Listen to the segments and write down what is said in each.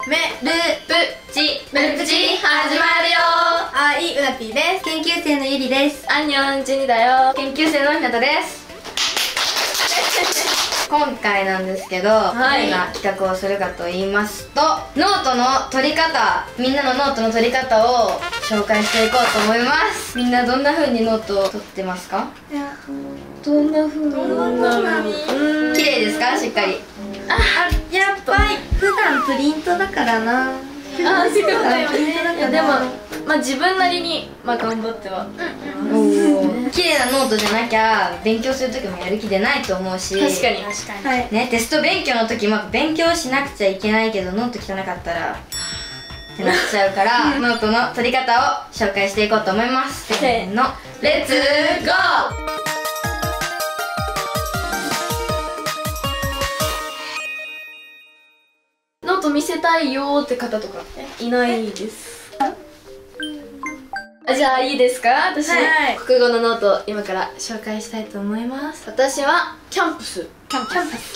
メルプチ始まるよ。 あい、うなぴーです。研究生のゆりです。 アンニョン、ジュニだよ。研究生のひなたです。今回なんですけど、どんな企画をするかと言いますと、ノートの取り方、みんなのノートの取り方を紹介していこうと思います。みんなどんな風にノートを取ってますか？ いや、 どんな風に？綺麗ですか？しっかり。 やっぱり普段プリントだからな。 そうだよね。 でもまあ自分なりに頑張っては。綺麗なノートじゃなきゃ勉強する時もやる気出ないと思うし。確かにね、テスト勉強の時も勉強しなくちゃいけないけどノート汚かったらってなっちゃうからノートの取り方を紹介していこうと思います。せーの、レッツゴー。ノート見せたいよーって方とかいないです。じゃあいいですか？私、国語のノートを今から紹介したいと思います。私はキャンパスのノ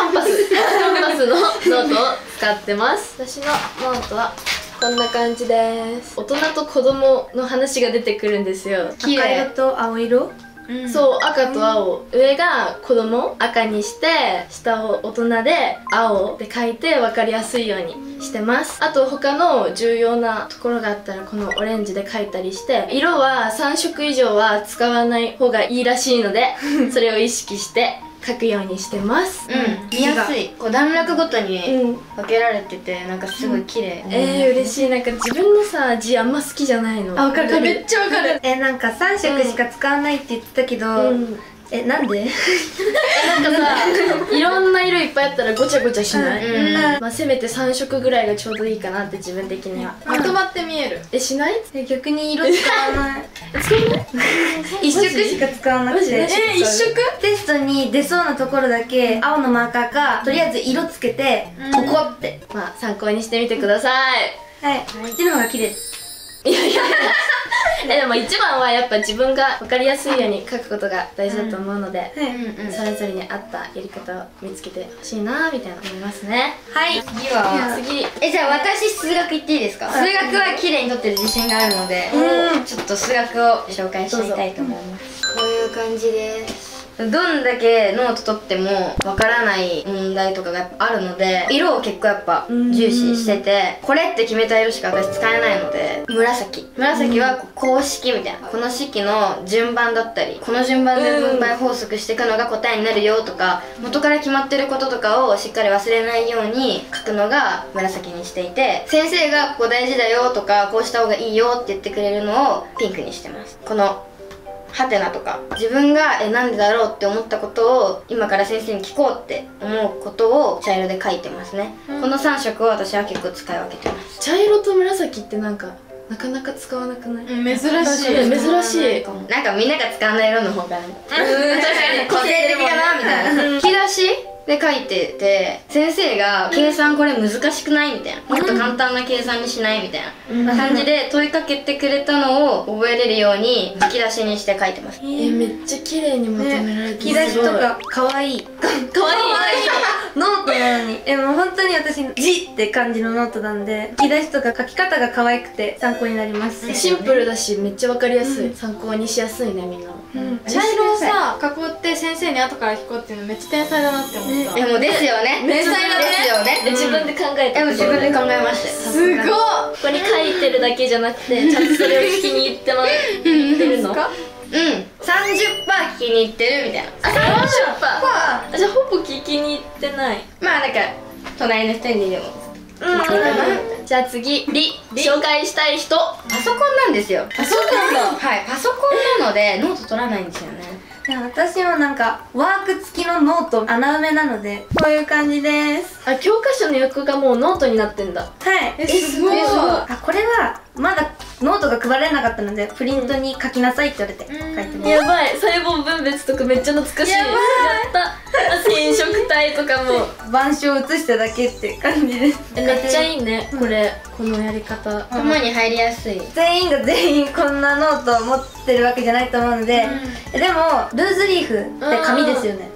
ートを使ってます。私のノートはこんな感じです。大人と子供の話が出てくるんですよ。 赤色と青色？ そう、赤と青。上が子供赤にして、下を大人で青で書いて分かりやすいようにしてます。あと他の重要なところがあったらこのオレンジで書いたりして、色は3色以上は使わない方がいいらしいのでそれを意識して書くようにしてます。見やすい。こう段落ごとに分けられててなんかすごい綺麗。嬉しい。なんか自分のさ字あんま好きじゃないの。 わかる。 めっちゃわかる。 なんか3色しか使わないって言ってたけど、なんで？ なんかさ、いろんな色いっぱいあったらごちゃごちゃしない？まあせめて3色ぐらいがちょうどいいかなって自分的には。まとまって見える。しない？ 逆に色使わない。 使わない？ 1色しか使わなくて。 1色？ テストに出そうなところだけ青のマーカーかとりあえず色つけてここって。 まあ参考にしてみてください。 はい。こっちの方が綺麗です。 いやいやでも一番はやっぱ自分が分かりやすいように書くことが大事だと思うので、それぞれに合ったやり方を見つけてほしいなみたいな思いますね。 はい。 次じゃあ私数学言っていいですか？数学は綺麗に取ってる自信があるので、ちょっと数学を紹介してみたいと思います。こういう感じです。どんだけノート取ってもわからない問題とかがやっぱあるので、色を結構やっぱ重視してて、これって決めた色しか私使えないので、紫は公式みたいな、この式の順番だったりこの順番で分配法則していくのが答えになるよとか、元から決まってることとかをしっかり忘れないように書くのが紫にしていて、先生がここ大事だよとかこうした方がいいよって言ってくれるのをピンクにしてます。このハテナとか自分がなんでだろうって思ったことを今から先生に聞こうって思うことを茶色で書いてますね。この3色を私は結構使い分けてます。茶色と紫ってなんかなかなか使わなくない？珍しい。なんかみんなが使わない色の方がね、確かに個性的だなみたいな。引き出しで書いてて、先生が計算これ難しくないみたいな、もっと簡単な計算にしないみたいな感じで問いかけてくれたのを覚えれるように引き出しにして書いてます。めっちゃ綺麗にまとめられてる。 引き出しとかかわいい。かわいいノートなのに。もう本当に私字って感じのノートなんで、引き出しとか書き方が可愛くて参考になります。 シンプルだしめっちゃわかりやすい。参考にしやすいねみんな。 茶色をさ囲って先生に後から聞こうっていうのめっちゃ天才だなって思った。 もうですよね。天才ですよね。自分で考えて。自分で考えました。すごい。ここに書いてるだけじゃなくてちゃんとそれを聞きに行ってるの。30%聞きに行ってるみたいな。30%？じゃあほぼ聞きに行ってない。まあなんか隣の人にでもじゃあ次、紹介したい人。パソコンなんですよ。パソコンだ。はい、パソコンなのでノート取らないんですよね。 私もなんかワーク付きのノート穴埋めなのでこういう感じです。 教科書の横がもうノートになってんだ。 はい。すごい。これはまだノートが配られなかったのでプリントに書きなさいって言われて書いてます。やばい。細胞分別とかめっちゃ懐かしい。やった。染色体とかも板書を写しただけって感じです。 めっちゃいいねこれ。このやり方頭に入りやすい。 全員が全員こんなノートを持ってるわけじゃないと思うので、でもルーズリーフって紙ですよね。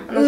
紙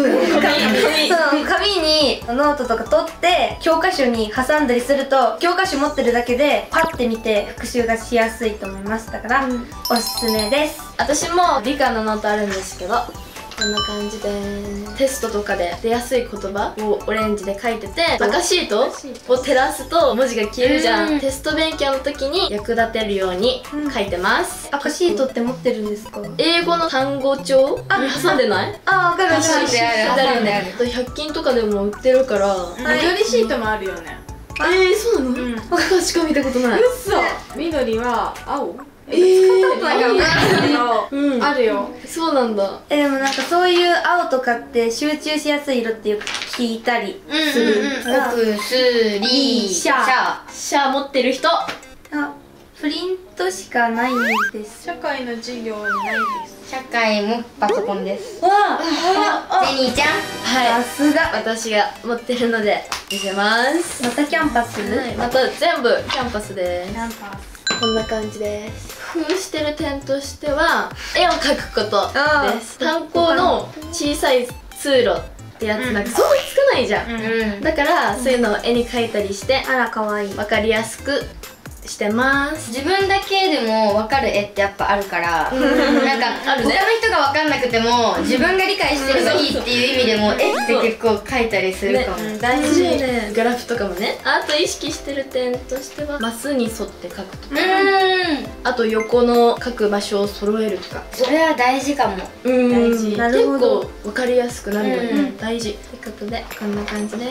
にノートとか取って教科書に挟んだりすると、教科書持ってるだけでパッて見て復習がしやすいと思います。だから、おすすめです。 私も理科のノートあるんですけど、こんな感じでテストとかで出やすい言葉をオレンジで書いてて、赤シートを照らすと文字が消えるじゃん。テスト勉強の時に役立てるように書いてます。 赤シートって持ってるんですか？ 英語の単語帳に挟んでない？ あ、わかる。 挟んである、挟んである。 100均とかでも売ってるから。 緑シートもあるよね。 そうなの？赤しか見たことない。 嘘。緑は青？ 使ったことないから分かんないけど、あるよ。 そうなんだ。 でもなんかそういう青とかって集中しやすい色ってよく聞いたりするから。 僕、スリー、シャー。 シャー持ってる人。 あ、プリントしかないです。 社会の授業にないです。 社会もパソコンです。 わジェニーちゃん。 はい。 さすが。 私が持ってるので見せます。 またキャンパス？ はい。また全部キャンパスです。 キャンパス。 こんな感じです。工夫してる点としては、絵を描くことです。炭鉱の小さい通路ってやつなんか想像つかないじゃん。だからそういうのを絵に描いたりして、 あら、かわいい。 わかりやすくしてます。 自分だけでも分かる絵ってやっぱあるから、なんか他の人が分かんなくても自分が理解してればいいっていう意味でも絵って結構描いたりするかも。 大事ね。グラフとかもね。あと意識してる点としては、マスに沿って描くとか、あと横の描く場所を揃えるとか。 それは大事かも。 大事。 なるほど。 結構分かりやすくなるよね。大事。ってことでこんな感じです。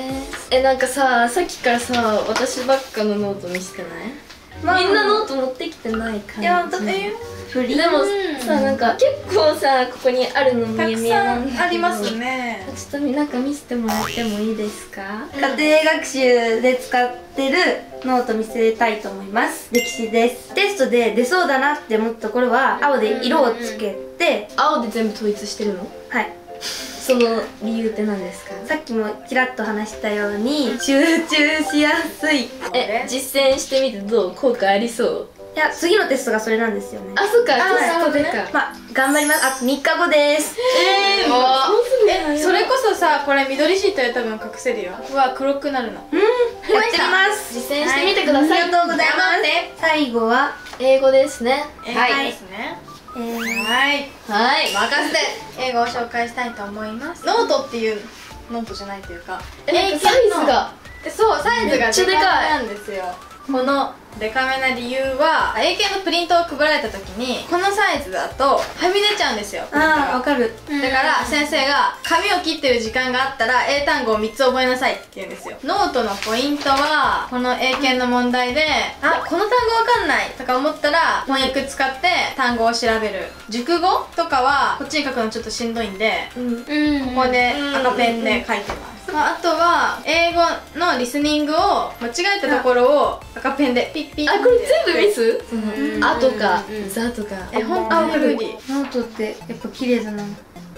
なんかさっきからさ、私ばっかのノート見せてない？みんなノート持ってきてない感じ。 いや、フリー。 でもさ、なんか結構さ、ここにあるの見え見えなんだけど。 ありますね。 ちょっとなんか見せてもらってもいいですか？ 家庭学習で使ってるノート見せたいと思います。歴史です。テストで出そうだなって思ったところは青で色をつけて、 青で全部統一してるの？ はい。 その理由って何ですか？ さっきもちらっと話したように集中しやすい。 実践してみてどう？効果ありそう？ いや、次のテストがそれなんですよね。 あ、そっか。テストでか。 まあ頑張ります。あと3日後です。 それこそさ、これ緑シートで多分隠せるよ。ここは黒くなるの。 やってみます。 実践してみてください。 ありがとうございます。最後は英語ですね。 はいですね。はい。 はい。 任せて英語を紹介したいと思います。ノートっていうノートじゃないというか、 サイズがそう、サイズがめっちゃでかいなんですよ。このデカめな理由は、英検のプリントを配られた時にこのサイズだとはみ出ちゃうんですよ、プリントが。 わかる。 だから先生が紙を切ってる時間があったら英単語を3つ覚えなさいって言うんですよ。ノートのポイントは、この英検の問題であ、この単語わかんないとか思ったら翻訳使って単語を調べる。熟語とかはこっちに書くのちょっとしんどいんで、ここで赤ペンで書いてます。あとは英語のリスニングを間違えたところを赤ペンでピッピッ。 あ、これ全部ミス？あとかザとか。 本当に無理。 ノートってやっぱ綺麗だな。ノー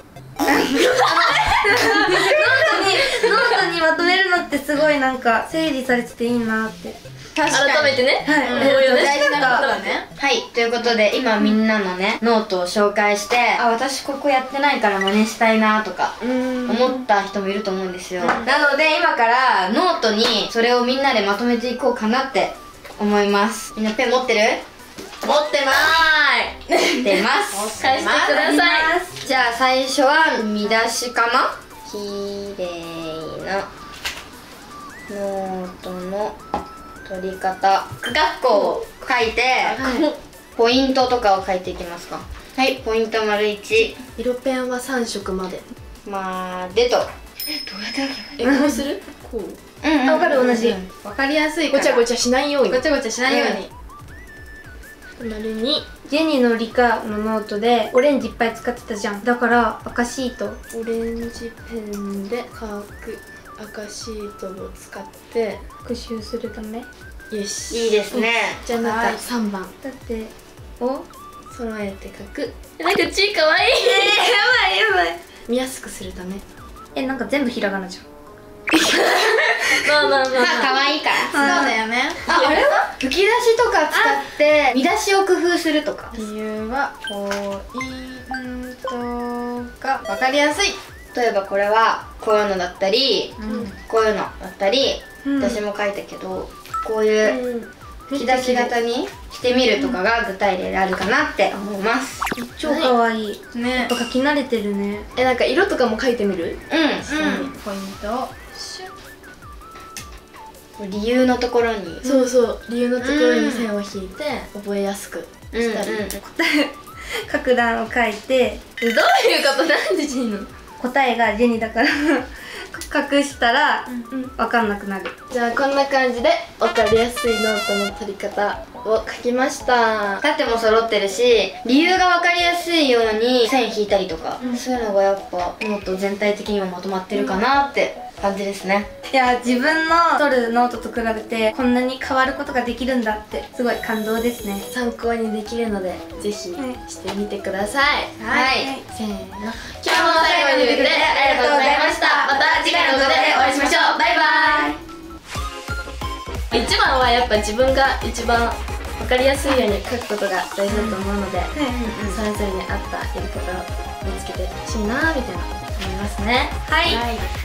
トにまとめるのってすごいなんか整理されてていいなって。 改めてね。 はい。 大事なことだね。 はい、ということで今みんなのねノートを紹介して、あ、私ここやってないから真似したいなとか思った人もいると思うんですよ。なので今からノートにそれをみんなでまとめていこうかなって思います。みんなペン持ってる？ 持ってまーい。 持ってます。 返してください。 じゃあ最初は見出しかな。きれいなノートの取り方、区画項を書いて、ポイントとかを書いていきますか。はい、ポイント丸1。 色ペンは3色まで。 までと。どうやって書けばいい？ こうする？こう。 わかる、同じ。 わかりやすいからごちゃごちゃしないように。 ごちゃごちゃしないように。 丸にジェニーの理科のノートでオレンジいっぱい使ってたじゃん。だから赤シート。 オレンジペンで書く。赤シートを使って復習するため。 よし、 いいですね。 じゃあなんか3番だってを揃えて書く。なんかちかわいい。 やばい。 見やすくするため。 なんか全部ひらがなじゃん。 まあ可愛いから。 そうだよね。 あれは吹き出しとか使って見出しを工夫するとか。 理由はポイントがわかりやすい。 例えばこれはこういうのだったり、こういうのだったり、私も書いたけどこういう引き出し型にしてみるとかが具体例であるかなって思います。 超かわいいね。 やっぱ書き慣れてるね。 なんか色とかも書いてみる？ ポイントを理由のところにそうそう、理由のところに線を引いて覚えやすくしたり。 書く欄を書いて、 どういうこと？なんでジェニーの？ 答えがジェニーだから隠したら分かんなくなる。 じゃあこんな感じで分かりやすいノートの取り方を書きました。 縦も揃ってるし、理由が分かりやすいように線引いたりとか、そういうのがやっぱノート全体的にもまとまってるかなって感じですね。 いや、自分の取るノートと比べてこんなに変わることができるんだってすごい感動ですね。 参考にできるのでぜひしてみてください。 はい、 せーの。今日も最後まで見てくれてありがとうございました。また次回の動画でお会いしましょう。バイバイ。一番はやっぱ自分が一番分かりやすいように書くことが大事だと思うので、それぞれに合ったやり方を見つけてほしいなみたいな思いますね。はい。